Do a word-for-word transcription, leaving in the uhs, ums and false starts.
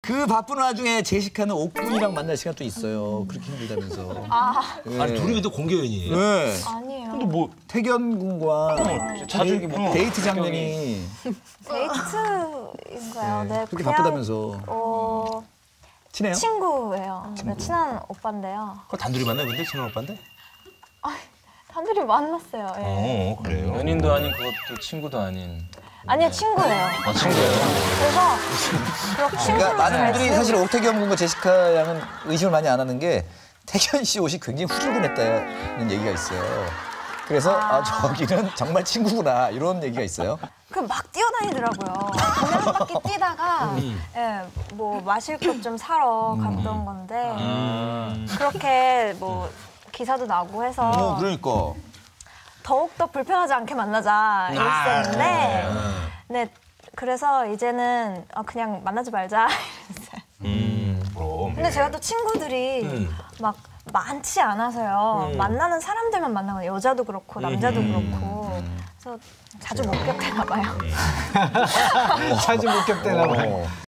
그 바쁜 와중에 제시카는 옥군이랑 만날 시간 또 있어요. 그렇게 힘들다면서. 아, 네. 아니 둘이 또 공개연이에요. 네. 아니에요. 근데 뭐 태견 군과 자주 이렇게 뭐 데이트 장면이 데이트인가요? 네, 그렇게 그냥, 바쁘다면서. 어, 친해요? 친구예요. 네, 친한 오빠인데요. 그거 단둘이 만나요, 근데 친한 오빠인데? 단둘이 만났어요. 예. 어, 그래요. 연인도 아닌 그것도 친구도 아닌. 아니요, 친구예요. 아, 친구예요? 그래서 그렇게 친구로 그러니까 많은 잘 분들이 지내고 사실 옥태견 군과 제시카 양은 의심을 많이 안 하는 게 태견 씨 옷이 굉장히 후줄근했다는 얘기가 있어요. 그래서 아, 아 저기는 정말 친구구나 이런 얘기가 있어요. 그 막 뛰어다니더라고요. 동네 한 바퀴 뛰다가 예, 뭐 마실 것 좀 사러 갔던 건데 그렇게 뭐 기사도 나고 해서 어, 그러니까. 더욱더 불편하지 않게 만나자 이랬었는데 네, 그래서 이제는 아, 그냥 만나지 말자 이랬어요. 음, 그럼. 근데 제가 또 친구들이 음. 막 많지 않아서요. 만나는 사람들만 만나거든요. 여자도 그렇고 남자도 그렇고. 그래서 자주 목격되나 봐요. 자주 목격되나 봐요. 어.